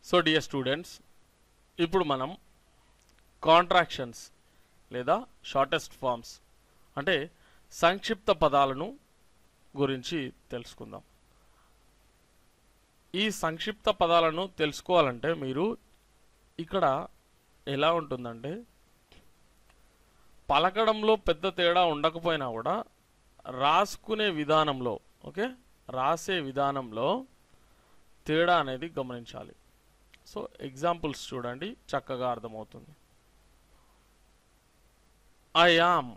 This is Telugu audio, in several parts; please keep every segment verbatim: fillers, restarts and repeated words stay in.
సో డియర్ స్టూడెంట్స్, ఇప్పుడు మనం కాంట్రాక్షన్స్ లేదా షార్టెస్ట్ ఫార్మ్స్ అంటే సంక్షిప్త పదాలను గురించి తెలుసుకుందాం. ఈ సంక్షిప్త పదాలను తెలుసుకోవాలంటే మీరు ఇక్కడ ఎలా ఉంటుందంటే, పలకడంలో పెద్ద తేడా ఉండకపోయినా కూడా రాసుకునే విధానంలో ఓకే రాసే విధానంలో తేడా అనేది గమనించాలి. సో ఎగ్జాంపుల్స్ చూడండి, చక్కగా అర్థమవుతుంది. ఐ యామ్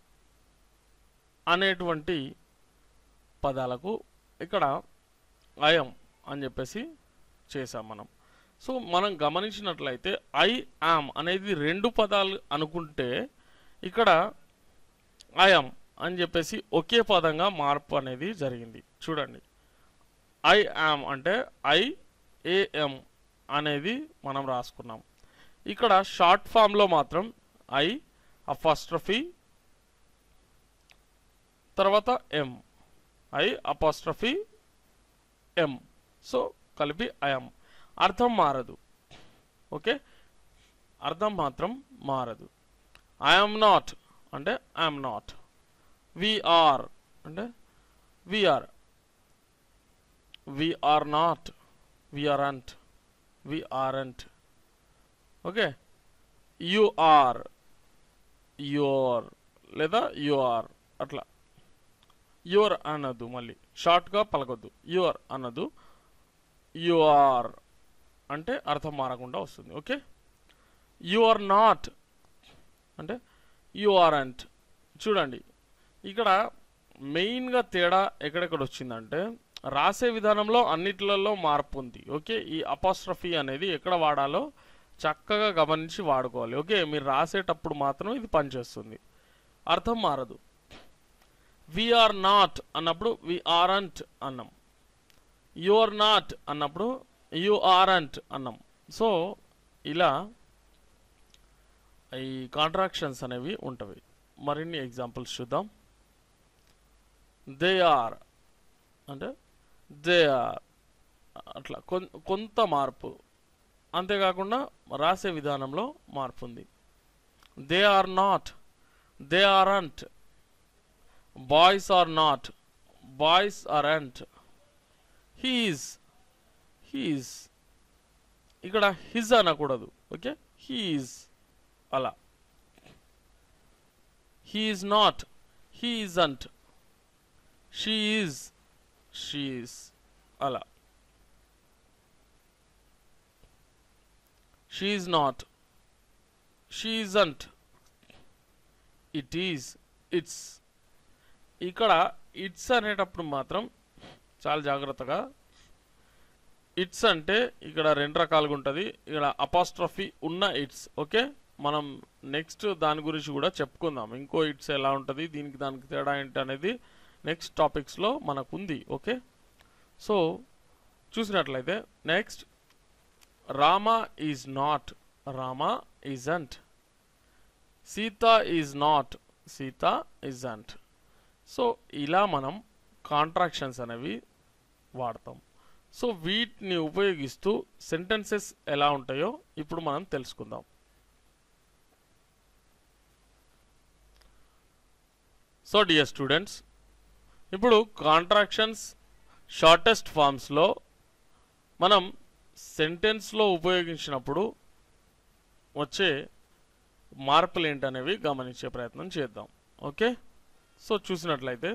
అనేటువంటి పదాలకు ఇక్కడ ఐఎమ్ అని చెప్పేసి చేసాం మనం. సో మనం గమనించినట్లయితే ఐ యామ్ అనేది రెండు పదాలు అనుకుంటే ఇక్కడ ఐఎమ్ అని చెప్పేసి ఒకే పదంగా మార్పు అనేది జరిగింది. చూడండి, ఐ యామ్ అంటే ఐ ఏఎం అనేది మనం రాసుకున్నాం. ఇక్కడ షార్ట్ ఫామ్లో మాత్రం ఐ అపాస్ట్రఫీ తర్వాత M, I apostrophe M, so కలిపి ఐఎమ్. అర్థం మారదు, ఓకే అర్థం మాత్రం మారదు. ఐఎమ్ నాట్ అంటే ఐఎమ్ నాట్, వీఆర్ అంటే we're, we are not we aren't we aren't, okay you are you're లేదా యుఆర్, అట్లా యువర్ అనదు, మళ్ళీ షార్ట్గా పలకొద్దు, యువర్ అనదు, యుఆర్ అంటే అర్థం మారకుండా వస్తుంది. ఓకే యు ఆర్ నాట్ అంటే యు ఆర్ంట్. చూడండి, ఇక్కడ మెయిన్గా తేడా ఎక్కడెక్కడ వచ్చిందంటే రాసే విధానంలో అన్నిట్లలో మార్పు ఉంది. ఓకే ఈ అపాస్ట్రఫీ అనేది ఎక్కడ వాడాలో చక్కగా గమనించి వాడుకోవాలి. ఓకే మీరు రాసేటప్పుడు మాత్రం ఇది పనిచేస్తుంది, అర్థం మారదు. వీఆర్ నాట్ అన్నప్పుడు వీఆర్ంట్ అన్నాం, యు ఆర్ నాట్ అన్నప్పుడు యు ఆర్ంట్ అన్నాం. సో ఇలా ఈ కాంట్రాక్షన్స్ అనేవి ఉంటవి. మరిన్ని ఎగ్జాంపుల్స్ చూద్దాం. దే ఆర్ అంటే దే ఆర్, అట్లా కొంత మార్పు, అంతేకాకుండా రాసే విధానంలో మార్పు ఉంది. They are not, they aren't, boys are not, boys aren't, he's, he's, ఇక్కడ హిజ్ అనకూడదు, ఓకే హీఈస్ అలా. He is not, he isn't, she is, she is అలా. She is not, she isn't, it is, it's. ఇక్కడ ఇట్స్ అనేటప్పుడు మాత్రం చాలా జాగ్రత్తగా, ఇట్స్ అంటే ఇక్కడ రెండు రకాలుగా ఉంటుంది. ఇక్కడ అపాస్ట్రఫీ ఉన్న ఇట్స్, ఓకే మనం నెక్స్ట్ దాని గురించి కూడా చెప్పుకుందాం. ఇంకో ఇట్స్ ఎలా ఉంటుంది, దీనికి దానికి తేడా ఏంటి అనేది నెక్స్ట్ టాపిక్స్లో మనకు ఉంది. ఓకే సో చూసినట్లయితే next, Rama is not, Rama isn't, Sita is not, Sita isn't. So ఇలా మనం కాంట్రాక్షన్స్ అనేవి వాడతాం. సో వీటిని ఉపయోగిస్తూ సెంటెన్సెస్ ఎలా ఉంటాయో ఇప్పుడు మనం తెలుసుకుందాం. సో డియర్ స్టూడెంట్స్, ఇప్పుడు కాంట్రాక్షన్స్ షార్టెస్ట్ ఫార్మ్స్లో మనం సెంటెన్స్లో ఉపయోగించినప్పుడు వచ్చే మార్పులు ఏంటనేవి గమనించే ప్రయత్నం చేద్దాం. ఓకే సో చూసినట్లయితే,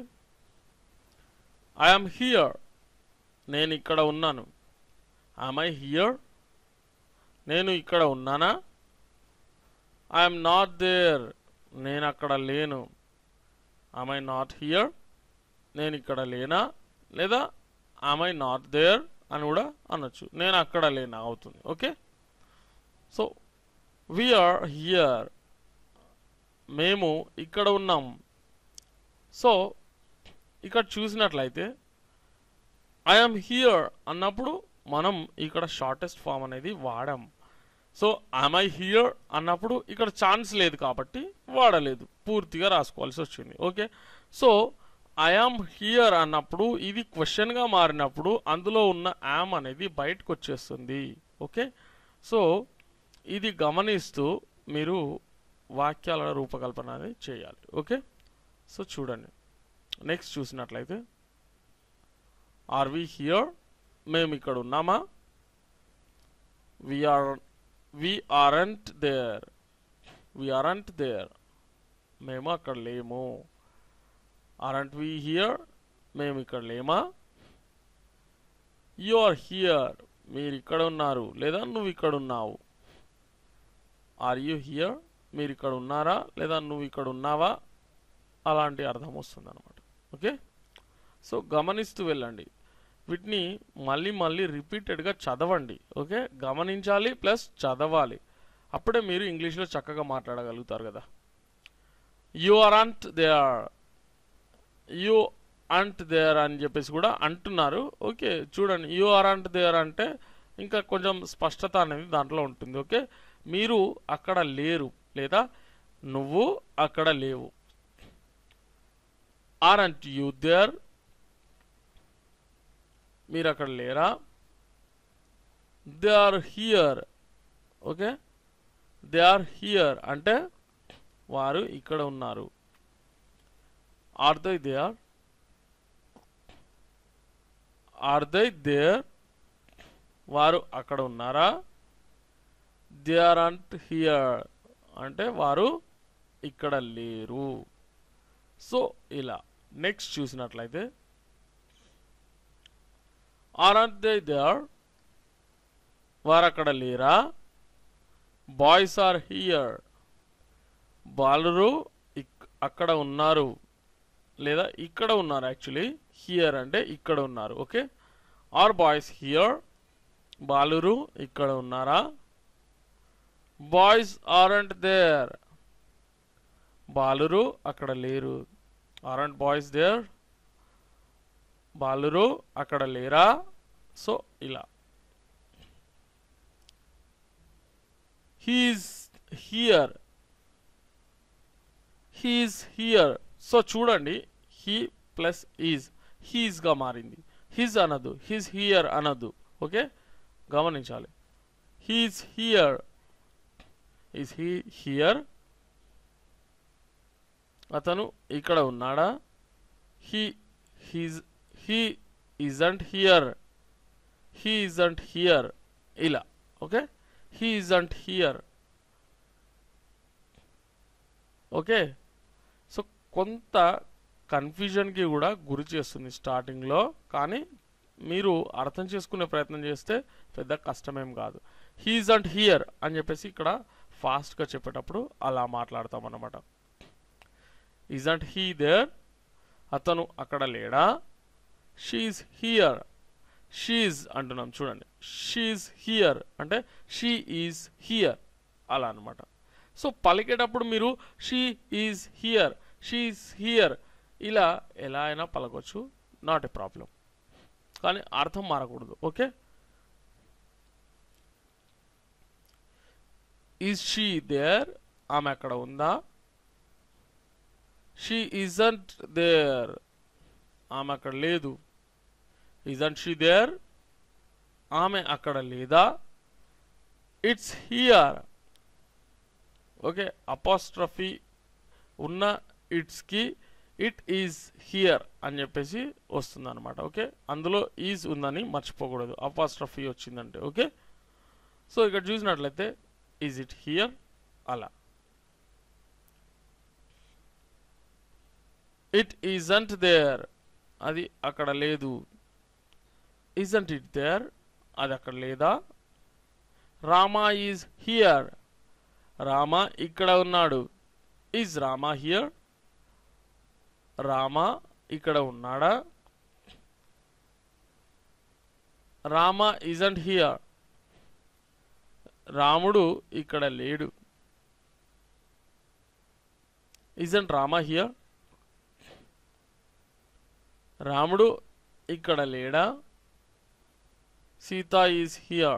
ఐఎమ్ హియర్, నేను ఇక్కడ ఉన్నాను. యామ్ ఐ హియర్, నేను ఇక్కడ ఉన్నానా. ఐఎమ్ నాట్ దేర్, నేను అక్కడ లేను. యామ్ ఐ నాట్ హియర్, నేను ఇక్కడ లేనా, లేదా యామ్ ఐ నాట్ దేర్ అని కూడా అనొచ్చు, నేను అక్కడ లేనా అవుతుంది. ఓకే సో వీఆర్ హియర్, మేము ఇక్కడ ఉన్నాం. సో ఇక్కడ చూసినట్లయితే ఐఎమ్ హియర్ అన్నప్పుడు మనం ఇక్కడ షార్టెస్ట్ ఫామ్ అనేది వాడాం. సో యామ్ ఐ హియర్ అన్నప్పుడు ఇక్కడ ఛాన్స్ లేదు కాబట్టి వాడలేదు, పూర్తిగా రాసుకోవాల్సి వచ్చింది. ఓకే సో ఐఆమ్ హియర్ అన్నప్పుడు ఇది క్వశ్చన్గా మారినప్పుడు అందులో ఉన్న యామ్ అనేది బయటకు వచ్చేస్తుంది. ఓకే, సో ఇది గమనిస్తూ మీరు వాక్యాల రూపకల్పన అనేది చేయాలి. ఓకే, సో చూడండి నెక్స్ట్ చూసినట్లయితే ఆర్ వి హియర్, మేము ఇక్కడ ఉన్నామా. We are we aren't there, we aren't there, మేము అక్కడ లేము. ఆరంట్ వి హియర్, మేము ఇక్కడ లేమా. యు ఆర్ హియర్, మీరు ఇక్కడ ఉన్నారు లేదా నువ్వు ఇక్కడ ఉన్నావు. ఆర్ యు హియర్, మీరు ఇక్కడ ఉన్నారా లేదా నువ్వు ఇక్కడ ఉన్నావా, అలాంటి అర్థం వస్తుంది అనమాట. ఓకే, సో గమనిస్తూ వెళ్ళండి, వీటిని మళ్ళీ మళ్ళీ రిపీటెడ్గా చదవండి. ఓకే, గమనించాలి ప్లస్ చదవాలి, అప్పుడే మీరు ఇంగ్లీష్లో చక్కగా మాట్లాడగలుగుతారు కదా. You aren't there, you aren't there అని చెప్పేసి కూడా అంటున్నారు. ఓకే, చూడండి యు ఆరంట్ దేర్ అంటే ఇంకా కొంచెం స్పష్టత అనేది దాంట్లో ఉంటుంది. ఓకే, మీరు అక్కడ లేరు లేదా నువ్వు అక్కడ లేవు. ఆరంట్ యు దేర్, మీరు అక్కడ లేరా. They are here, okay, they are here అంటే వారు ఇక్కడ ఉన్నారు. Are they there, are they there, వారు అక్కడ ఉన్నారా. దే ఆర్ అంట్ హియర్ అంటే వారు ఇక్కడ లేరు. సో ఇలా నెక్స్ట్ చూసినట్లయితే ఆరంట్ దే దేర్, వారు అక్కడ లేరా. బాయ్స్ ఆర్ హియర్, బాలురు అక్కడ ఉన్నారు లేదా ఇక్కడ ఉన్నారు. యాక్చువల్లీ హియర్ అంటే ఇక్కడ ఉన్నారు. ఓకే, ఆర్ బాయ్స్ హియర్, బాలురు ఇక్కడ ఉన్నారా. బాయ్స్ ఆరంట్ దేర్, బాలురు అక్కడ లేరు. ఆరంట్ బాయ్స్ దేర్, బాలురు అక్కడ లేరా. సో ఇలా he's here, he's here. So చూడండి హీ ప్లస్ ఈజ్ హీజ్గా మారింది. హిజ్ అనదు, హిజ్ హియర్ అనదు. ఓకే, గమనించాలి. He's here, is he here, అతను ఇక్కడ ఉన్నాడా. He he's he isn't here, he isn't here ఇలా. Okay, he isn't here. Okay, so కొంత కన్ఫ్యూజన్కి కూడా గురి చేస్తుంది స్టార్టింగ్లో, కానీ మీరు అర్థం చేసుకునే ప్రయత్నం చేస్తే పెద్ద కష్టమేం కాదు. హీ ఇజంట్ హియర్ అని చెప్పేసి ఇక్కడ ఫాస్ట్గా చెప్పేటప్పుడు అలా మాట్లాడతాం అన్నమాట. ఇజంట్ హీ దేర్, అతను అక్కడ లేడా. షీఈస్ హియర్, షీఈస్ అంటున్నాం చూడండి. షీఈస్ హియర్ అంటే షీ ఈజ్ హియర్ అలా అనమాట. సో పలికేటప్పుడు మీరు she is here, she is here ఇలా ఎలా అయినా పలకొచ్చు, నాట్ ఏ ప్రాబ్లం, కానీ అర్థం మారకూడదు. ఓకే, ఈజ్ షీ దేర్, ఆమె అక్కడ ఉందా. షీ ఇజంట్ దేర్, ఆమె అక్కడ లేదు. ఇజంట్ షీ దేర్, ఆమె అక్కడ లేదా. ఇట్స్ హియర్, ఓకే, అపాస్ట్రఫీ ఉన్న ఇట్స్కి ఇట్ ఈజ్ హియర్ అని చెప్పేసి వస్తుంది అనమాట. ఓకే, అందులో ఈజ్ ఉందని మర్చిపోకూడదు, అపాస్ట్రఫీ వచ్చిందంటే. ఓకే, సో ఇక్కడ చూసినట్లయితే ఈజ్ ఇట్ హియర్ అలా. ఇట్ ఈజంట్ దేర్, అది అక్కడ లేదు. ఈజంట్ ఇట్ దేర్, అది అక్కడ లేదా. రామా ఈజ్ హియర్, రామా ఇక్కడ ఉన్నాడు. ఈజ్ రామా హియర్, రామా ఇక్కడ ఉన్నాడా. రామా ఈజంట్ హియర్, రాముడు ఇక్కడ లేడు. ఈజంట్ రామా హియర్, రాముడు ఇక్కడ లేడా. సీత ఈజ్ హియర్,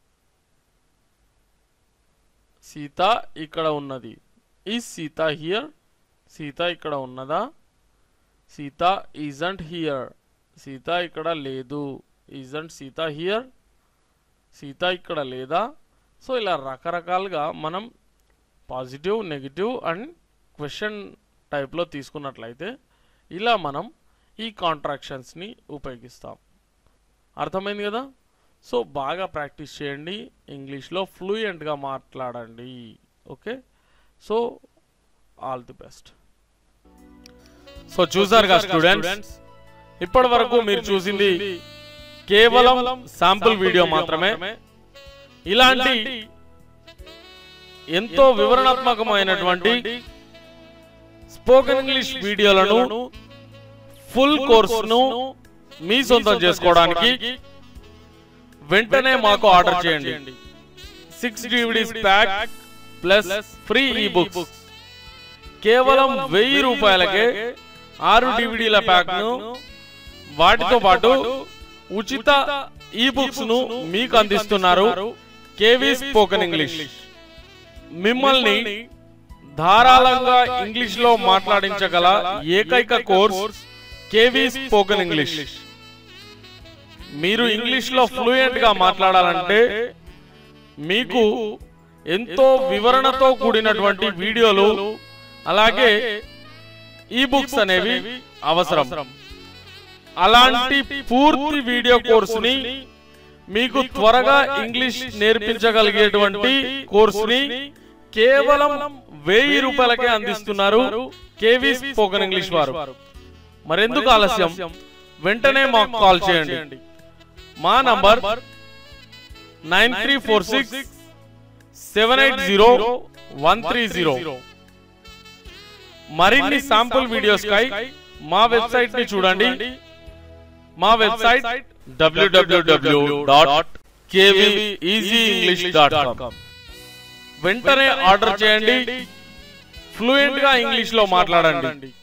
సీత ఇక్కడ ఉన్నది. ఈజ్ సీత హియర్, సీత ఇక్కడ ఉన్నదా. సీత ఈజంట్ హియర్, సీత ఇక్కడ లేదు. ఈజంట్ సీత హియర్, సీత ఇక్కడ లేదా. సో ఇలా రకరకాలుగా మనం పాజిటివ్, నెగిటివ్ అండ్ క్వశ్చన్ టైప్లో తీసుకున్నట్లయితే ఇలా మనం ఈ కాంట్రాక్షన్స్ని ఉపయోగిస్తాం. అర్థమైంది కదా. సో బాగా ప్రాక్టీస్ చేయండి, ఇంగ్లీష్లో ఫ్లూయెంట్గా మాట్లాడండి. Okay, so all the best. So చూసారుగా స్టూడెంట్స్, ఇప్పటి వరకు మీరు చూసింది కేవలం శాంపుల్ వీడియో మాత్రమే. ఇలాంటి ఎంతో వివరణాత్మకమైనటువంటి స్పోకెన్ ఇంగ్లీష్ వీడియోలను, ఫుల్ కోర్సును మీ సొంతం చేసుకోవడానికి వెంటనే మాకు ఆర్డర్ చేయండి. Six DVDs pack plus free e books కేవలం వెయ్యి రూపాయలకే ఆరు డివిడీల ప్యాక్ ను, వాటితో పాటు ఉచిత ఈ బుక్స్ ను మీకు అందిస్తున్నారు కేవీ స్పోకెన్ ఇంగ్లీష్. మిమ్మల్ని ధారాళంగా ఇంగ్లీష్ లో మాట్లాడించగల ఏకైక కోర్స్ కేవీ స్పోకెన్ ఇంగ్లీష్. మీరు ఇంగ్లీష్ లో ఫ్లూయెంట్ గా మాట్లాడాలంటే మీకు ఎంతో వివరణతో కూడినటువంటి వీడియోలు అలాగే ఈ బుక్స్ అనేవి అవసరం. అలాంటి పూర్తి వీడియో కోర్సుని, మీకు త్వరగా ఇంగ్లీష్ నేర్పించగలిగేటువంటి కోర్సుని కేవలం వెయ్యి రూపాయలకే అందిస్తున్నారు కేవీ స్పోకెన్ ఇంగ్లీష్ వారు. మరెందుకు ఆలస్యం, వెంటనే మాకు కాల్ చేయండి. మా number nine three four six seven eight zero one three zero. మరిన్ని శాంపుల్ వీడియోస్ కై మా వెబ్సైట్ ని చూడండి. మా website W W W dot KV easy English dot com. వెంటనే ఆర్డర్ చేయండి, ఫ్లూయెంట్ గా ఇంగ్లీష్ లో మాట్లాడండి.